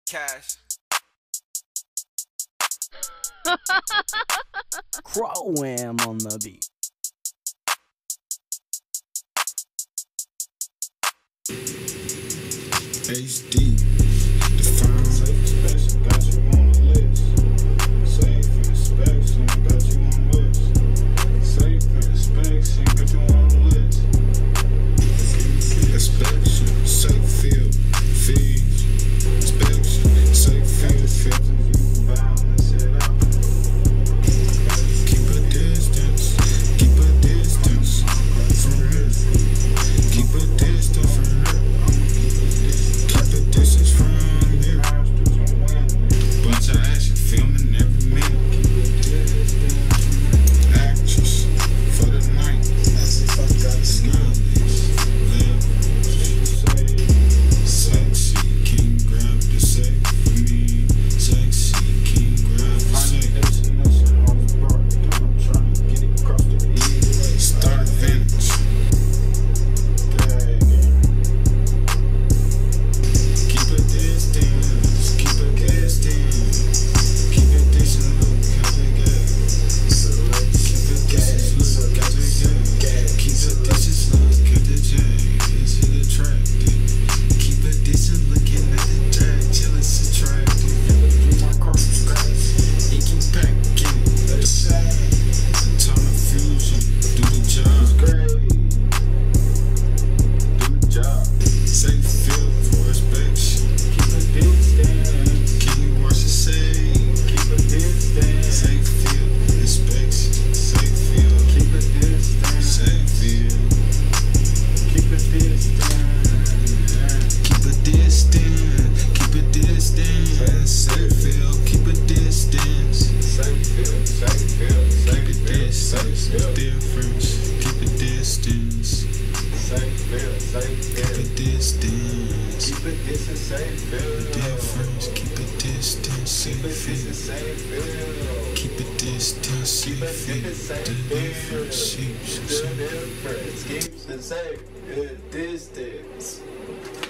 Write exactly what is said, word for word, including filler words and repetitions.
Cash. Crowam on the beat. H D, define. Safe inspection, got you on the list. Safe inspection, got you on the list. Safe inspection, got you on the list. Inspection, safe field, fees. Inspection, safe field, filters you bound and set up. Keep a distance, keep a distance from here. Keep a distance from here. Keep a distance from here. Bunch of action filming every minute. Actress for the night. Sexy, can you grab the safe for me? Sexy, can you grab the safe? Start advantage. Keep a distance, keep a distance. Keep a distance, look how they get. Keep a distance, look how they get. Keep a distance, look at the jag. Is it attractive? Keep a distance, looking at the jag till it's attractive. Through my car from scratch, it keep packing at the side. Atomic fusion, do the job. Do the job. Safe field for inspection. Keep a distance. Can you watch the safe? Keep a distance. Safe field inspection. Safe field. Keep a distance. Safe field. Keep a distance. Keep a distance. Keep a distance. Safe field. Keep a distance. Safe field. Safe field. Keep a distance. Difference. Keep a distance. Safe field. Safe field. Keep a distance. Keep a distance. Safe field. Difference. Keep a distance. Safe field. Keep a distance. Safe field. The difference. Keeps the difference. Keeps the safe distance.